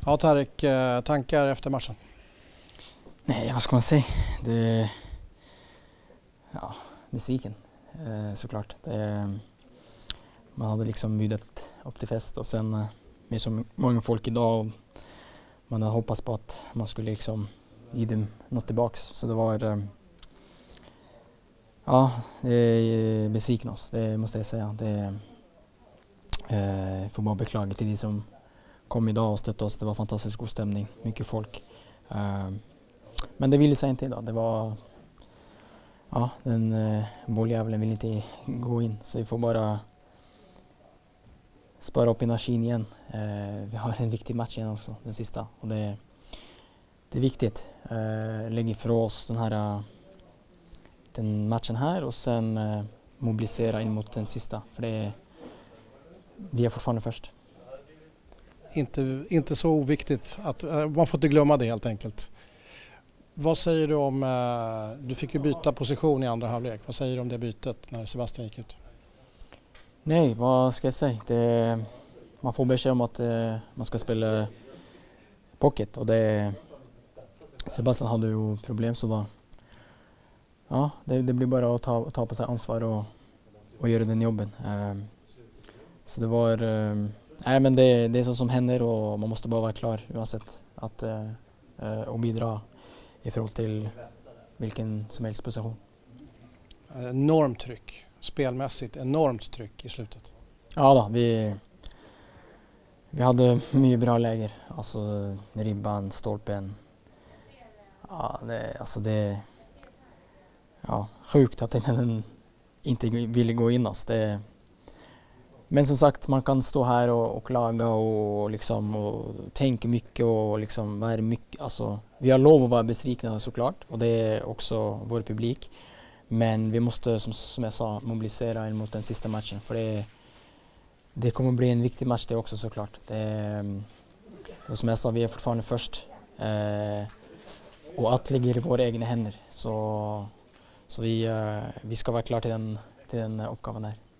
Ja, Tareq, tankar efter matchen? Nej, vad ska man säga? Besviken såklart. Man hade liksom bjudit upp till fest och sen med så många folk idag och man hade hoppats på att man skulle liksom ge dem något tillbaks. Så det var det besviken oss, det måste jag säga. Får bara beklaga till de som kom idag och stötte oss. Det var fantastiskt god stämning, mycket folk. Men det ville sig inte idag. Det var den bolljäveln ville inte gå in, så vi får bara spara upp energin igen. Vi har en viktig match igen också, den sista, och det är viktigt. Lägga för oss den matchen här och sen mobilisera in mot den sista, för vi är fortfarande först. Inte så oviktigt, att man får inte glömma det helt enkelt. Vad säger du om, du fick ju byta position i andra halvlek, vad säger du om det bytet när Sebastian gick ut? Nej, vad ska jag säga? Man får besked om att man ska spela pocket, och Sebastian hade ju problem, så då det blir bara att ta på sig ansvar och göra den jobben. Så det var men det är så som händer, och man måste bara vara klar oavsett och bidra i förhållande till vilken som helst position. Enormt tryck, spelmässigt enormt tryck i slutet. Ja då, vi hade mycket bra läger, alltså ribban, stolpen. Sjukt att den inte ville gå in oss. Men som sagt, man kan stå här och klaga och tänka mycket och liksom vara mycket. Alltså, vi har lov att vara besvikna såklart, och det är också vår publik. Men vi måste, som jag sa, mobilisera mot den sista matchen, för det kommer bli en viktig match det också såklart. Och som jag sa, vi är fortfarande först, och allt ligger i våra egna händer. Så vi ska vara klara till den uppgaven här.